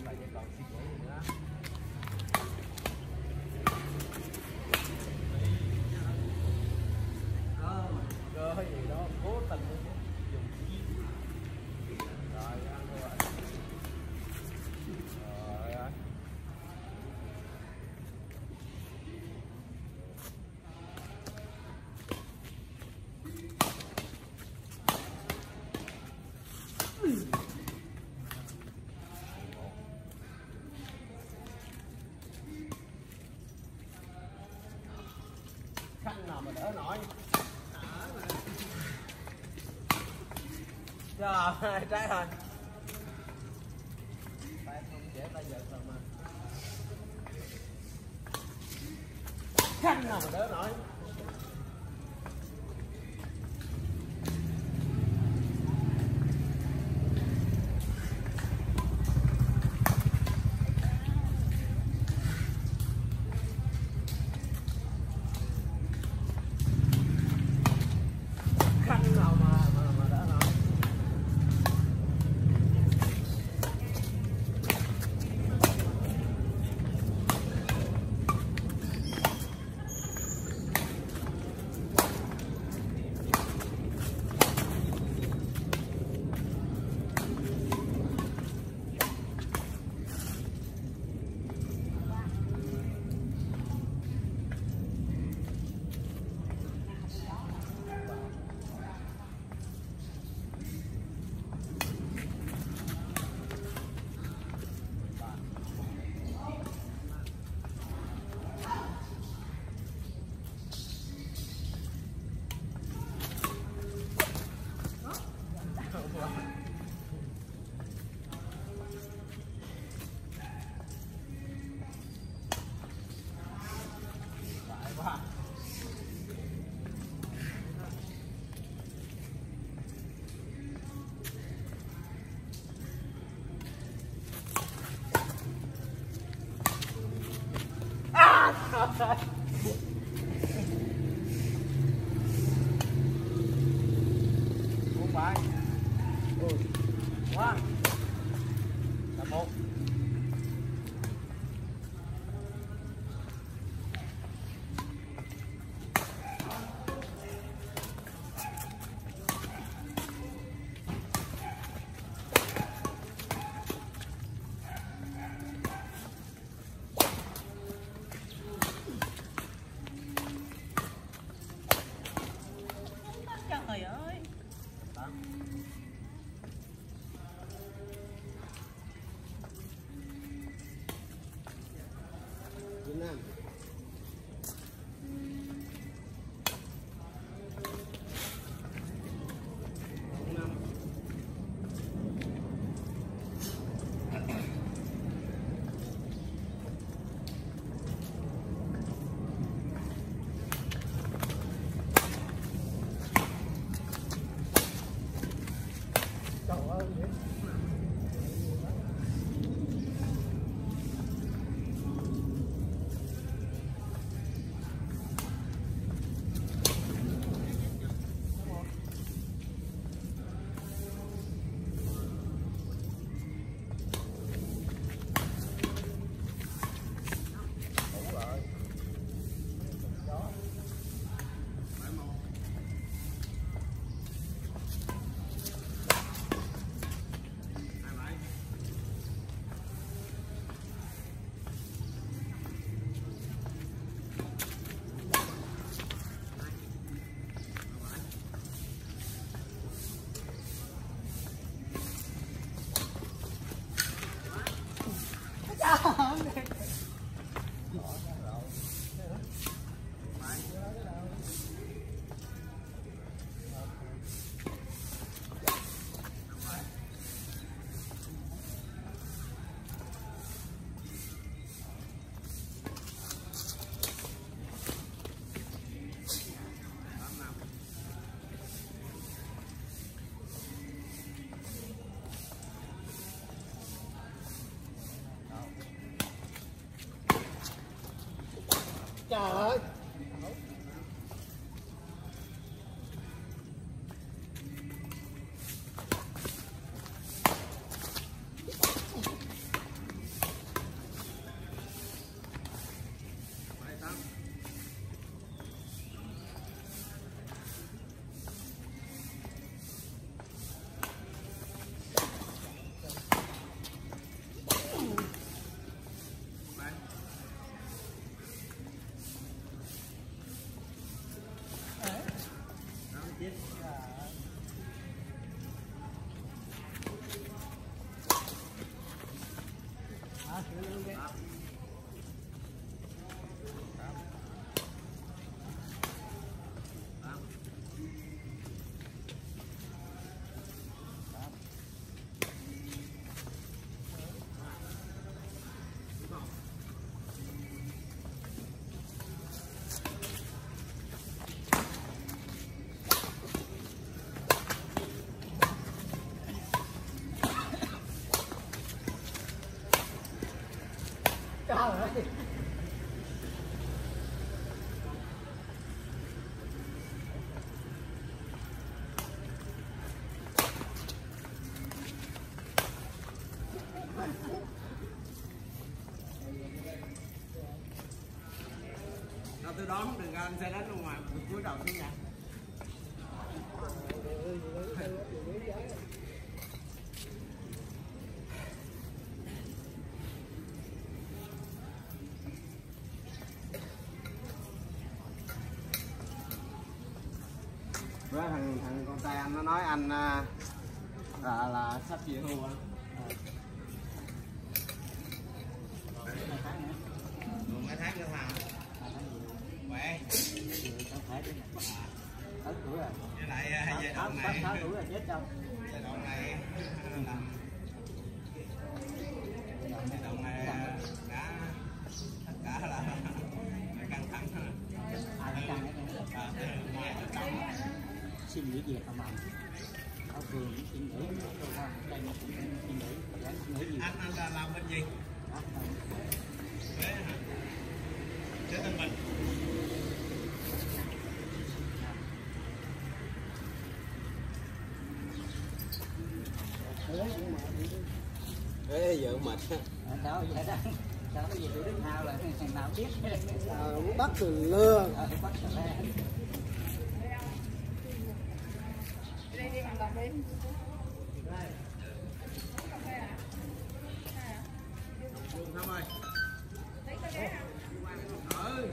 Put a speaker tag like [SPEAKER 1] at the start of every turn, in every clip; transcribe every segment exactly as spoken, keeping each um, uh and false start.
[SPEAKER 1] lại vẫn còn suy nghĩ gì nữa. Cơ hay gì đó cố tình dùng rồi ăn rồi rồi rồi khăn nào mà đỡ nổi. Rồi, trái rồi. Tay không dễ tay giật rồi mà. Khăn nào mà đỡ nổi. Khăn nào mà mà, mà đỡ nổi. Bốn bài. Ừ. Quá. Là một.
[SPEAKER 2] Trời ơi.
[SPEAKER 1] Đó. Việt Nam. Trời ơi. Cao rồi.
[SPEAKER 2] Đâu tôi đón không được ra anh sẽ đánh luôn mà cuối đầu xuống nhà. Với thằng thằng con trai anh nó nói anh là là sắp về hưu anh. Mấy tháng nữa hả? Khỏe.
[SPEAKER 1] Sáu tuổi rồi.
[SPEAKER 2] Với lại giai đoạn này.
[SPEAKER 1] Sáu tuổi rồi chết đâu.
[SPEAKER 2] Giai đoạn này làm. Giai đoạn này đã tất cả là căng thẳng rồi.
[SPEAKER 1] Ai cũng căng hết.
[SPEAKER 2] Ngoài tất cả.
[SPEAKER 1] Xin nghỉ việc không anh? Ở phường xin nghỉ, đây mà cũng xin nghỉ, nghỉ gì?
[SPEAKER 2] Anh anh là làm bên gì? Thế hả? Thế tên mình. Ê vợ mệt ha.
[SPEAKER 1] Sao vậy đó? Sao cái gì tụi Đức Hào là thằng nào biết?
[SPEAKER 2] Ờ, muốn bắt từ lưa.
[SPEAKER 1] Ờ, bắt từ lưa.
[SPEAKER 3] Đây đi bằng cặp đi.
[SPEAKER 2] Không ơi.
[SPEAKER 3] Lấy cái vé hả?
[SPEAKER 2] Ừ.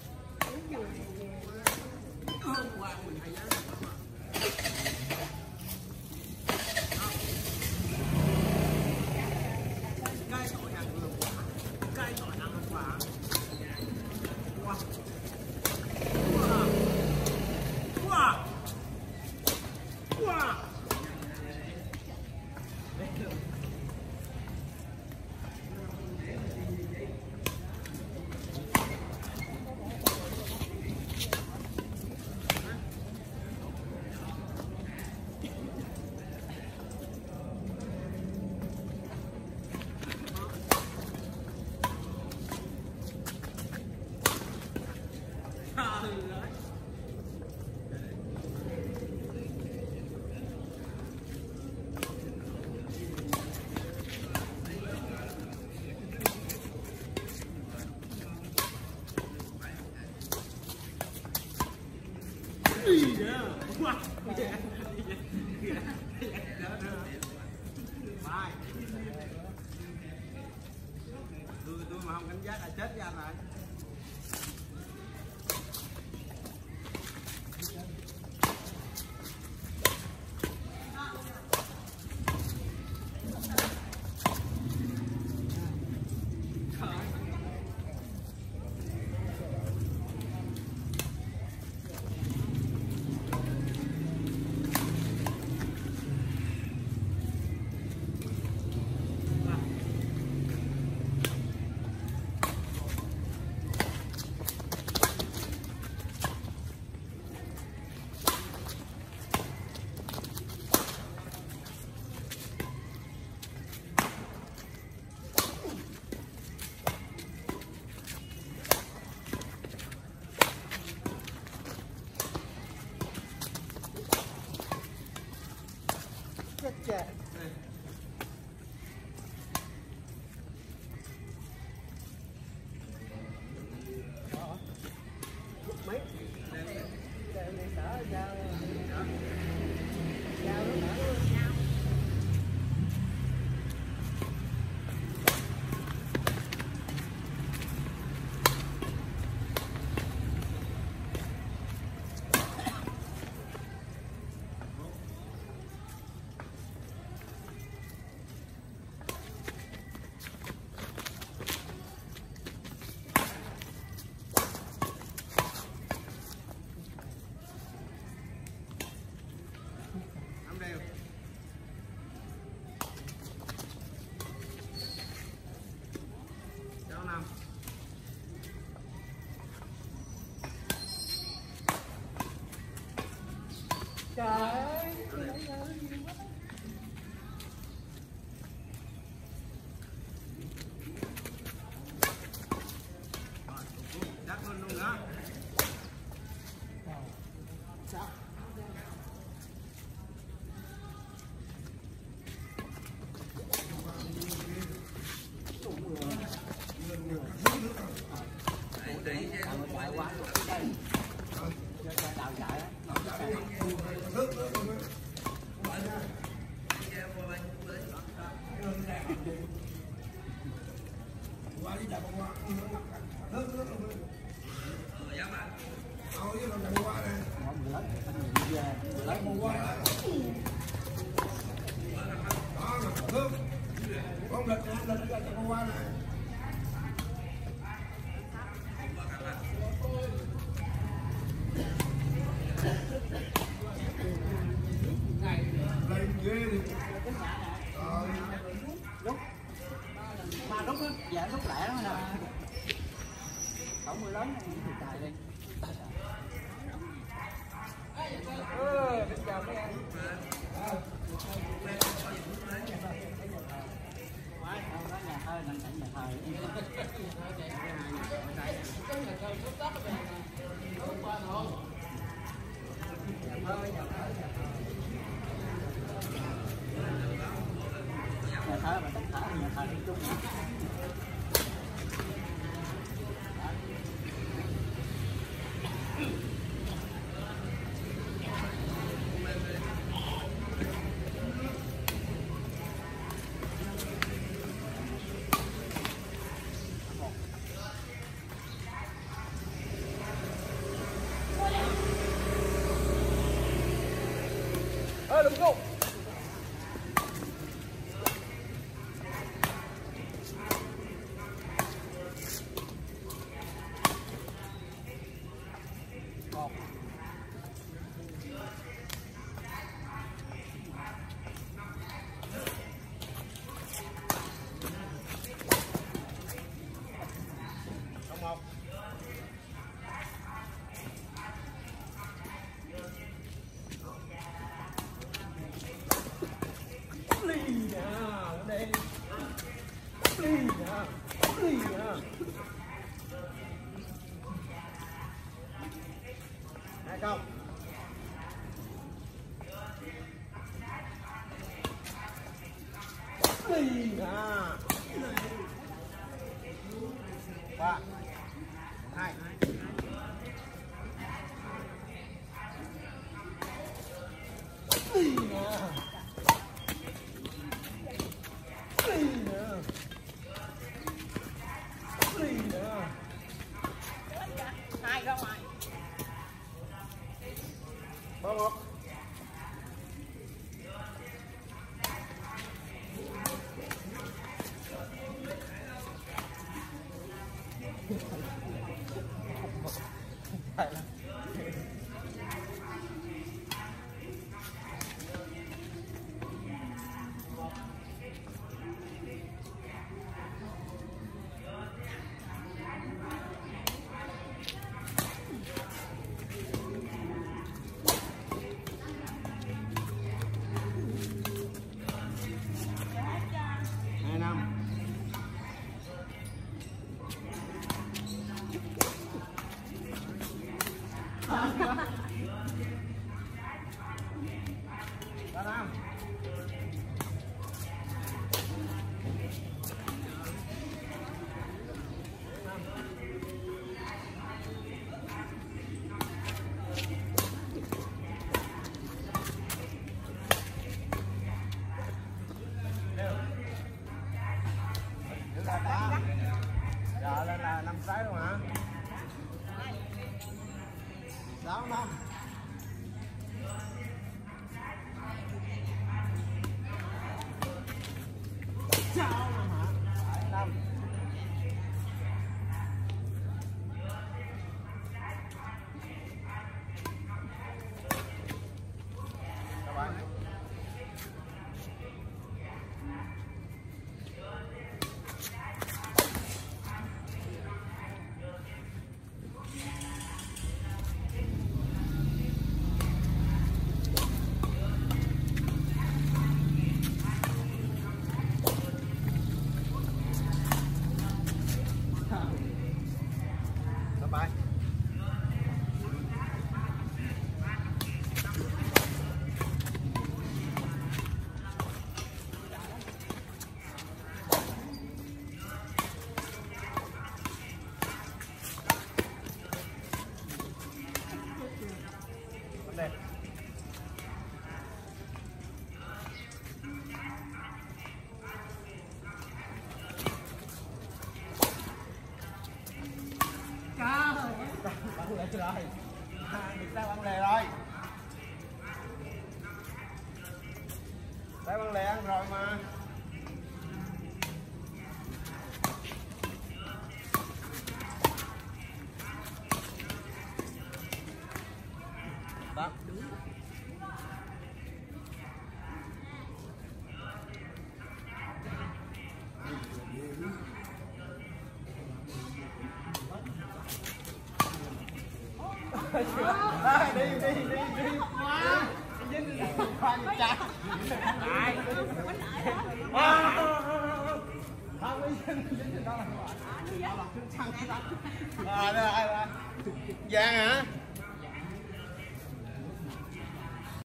[SPEAKER 2] Hôm qua mình hay giá. Cái tội ăn luôn quá. Cái tội ăn luôn quá. Wow. Wow. Wow. Tôi tôi mà không cảnh giác là chết với anh rồi. Con lịch lịch lịch cho con qua này. Lên ghê đi.
[SPEAKER 1] Lúc mà lúc đó dạ lúc lẻ đó nè. Tổng mưa lớn thì trời đi.
[SPEAKER 2] Ơ, bây giờ mấy em.
[SPEAKER 1] Nhà thơ, nằm cạnh nhà thờ. Nhà thơ mà tất cả nhà thờ đi chung.
[SPEAKER 2] Ơ, đừng go. Hai không. Đi à. Ba. Hai. Đi à. Đi à. Đi à.
[SPEAKER 3] Hai ra ngoài.
[SPEAKER 2] Ba một. Hai năm. Ba năm. Giờ lên là năm trái luôn hả? Sáu năm. Sáu năm hả? Bảy năm. Các bạn. rồi. Được ra băng lề rồi. Ra băng lề ăn rồi mà. Đó. À, đi đi đi đi quá dính khoan chặt lại không đi dính dính đó là à đây đây Giang hả?